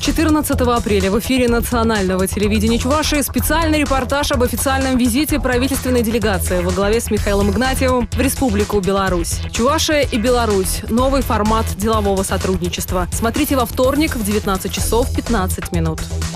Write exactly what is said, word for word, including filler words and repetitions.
четырнадцатого апреля в эфире национального телевидения Чувашии специальный репортаж об официальном визите правительственной делегации во главе с Михаилом Игнатьевым в Республику Беларусь. Чувашия и Беларусь. Новый формат делового сотрудничества. Смотрите во вторник в девятнадцать часов пятнадцать минут.